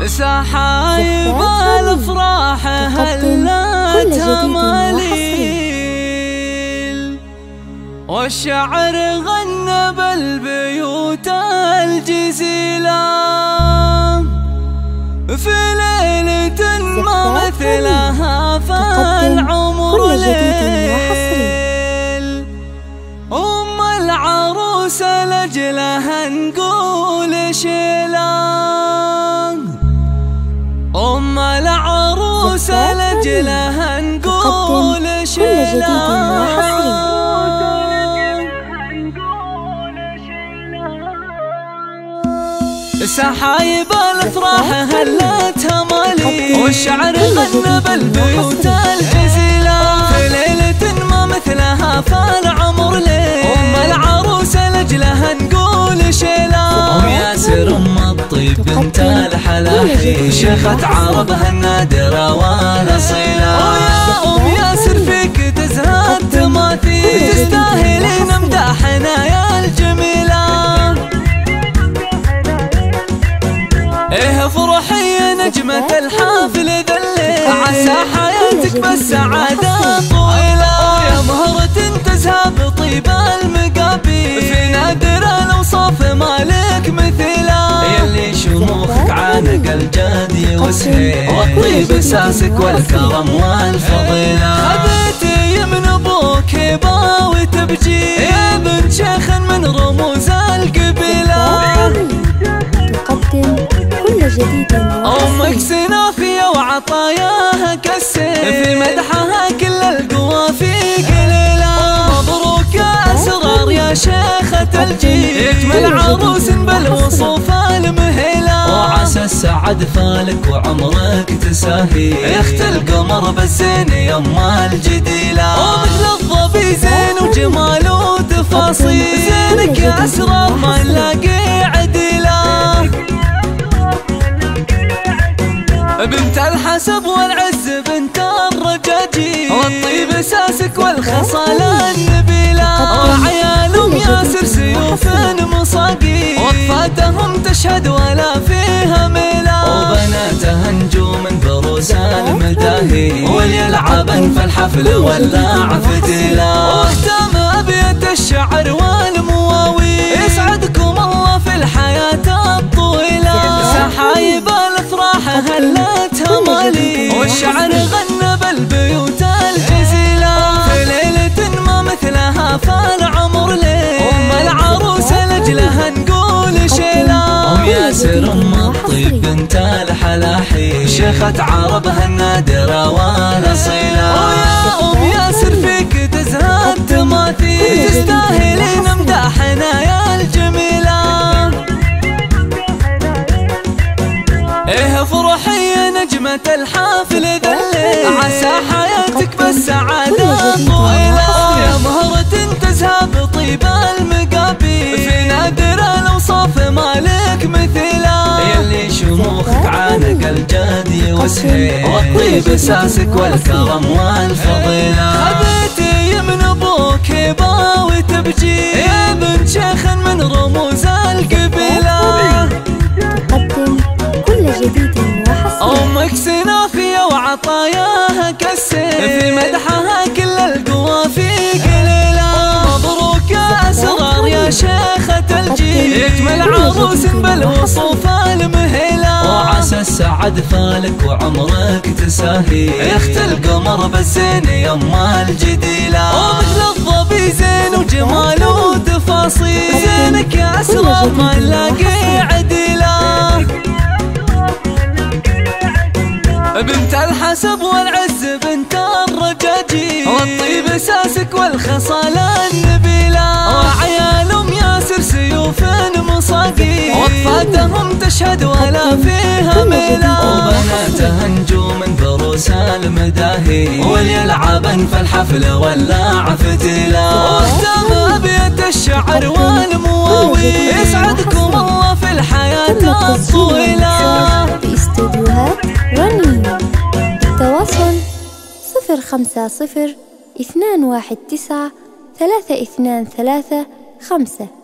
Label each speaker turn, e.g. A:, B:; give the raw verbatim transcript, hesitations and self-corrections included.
A: سحايب الافراح هلت هماليل، والشعر غنى بالبيوت الجزيلة في ليلة ما مثلها فالعمر ليل. أم العروسة لجلها نقول شيلة، أم العروسة لجلها نقول شيلة. سحايب الافراح هلت همالي، والشعر غنى بالبيوت الجزيلة في ليلة ما مثلها فالعمر ليل. أم العروسة لجلها نقول شيلة، أم ياسر أم الطيب بنت الحلاحي، شيخة عربها النادرة والأصيلة. ويا أم ياسر فيك تزهى التماثيل، تستاهلين مداحنا يا الجميلة. ايه افرحي يا نجمة الحافل ذلي، عسى حياتك بالسعادة طويلة. يا مهرة تزهى بطيب المقابيل، في نادر الأوصاف مالك مثيلة. يلي شموخك عانق الجدي وسهيل، والطيب اساسك والكرم والفضيلة. خذيتي من ابوك هبة وتبجيل، يا بنت شيخ من رموز القبيلة.
B: تقدم كل جديد
A: أمك سنافية وعطاياها كالسيل، في مدحها كل القوى في قليلة. مبروك يا أسرار يا شيخة الجيل، يكمل عروس بالوصوف المهيلة. وعسى السعد فالك وعمرك تساهي، يخت القمر بالزين يما الجديلة. ومثل الظبي زين وجمال وتفاصيل، زينك يا أسرار ما نلاقي عديلة. بنت الحسب والعز بنت الرجاجيل، والطيب اساسك والخصالة النبيلة. وعيال ام ياسر سيوف مصاقيل، وقفاتهم تشهد ولا فيها ميلة. وبناتها نجوم بروس المداهي، وليلعبن في الحفل واللاع فتيلة. واختام ابيات الشعر والمواويل، يسعدكم الله في الحياة الطويلة. سحايب الافراح هلت همالي، والشعر غنى بالبيوت الجزيلة في ليلة ما مثلها فالعمر ليل. أم العروسة لجلها نقول شيلة، أم ياسر أم الطيب بنت الحلاحي، شيخة عربها النادرة والأصيلة. ويا أم ياسر فيك تزهى التماثيل، تستاهلين مداحنا يا الجميلة. ايه افرحي يا نجمة الحافل ذلي، عسى حياتك بالسعادة طويلة. يا مهرة تزهى بطيب المقابيل، في نادر الأوصاف مالك مثيلة. يلي شموخك عانق الجدي وسهيل، والطيب اساسك والكرم والفضيلة. خذيتي من ابوك هبة وتبجيل، يا بنت شيخ من رموز القبيلة.
B: تقدم كل جديد وحصري.
A: أمك سنافية وعطاياها كالسيل، في مدحها كل القوى في قليلة. مبروك يا أسرار يا شيخة الجيل، يكمل عروس بالوصوف المهيلة. وعسى السعد فالك وعمرك تساهي، يخت القمر بالزين يما الجديلة. ومثل الظبي زين وجمال وتفاصيل، زينك يا أسرار ما نلاقي عديلة. بنت الحسب والعز بنت الرجاجيل، والطيب اساسك والخصالة النبيلة. وعيال ام ياسر سيوف مصاقيل، وقفاتهم تشهد ولا فيها ميلة. وبناتها نجوم بروس المداهي، وليلعبن في الحفل واللاع فتيلة. واختام ابيات الشعر والمواويل، يسعدكم الله في الحياة الطويلة.
B: باستديوهات رنين. التواصل صفر خمسة صفر اثنان واحد تسعة ثلاثة اثنان ثلاثة خمسة.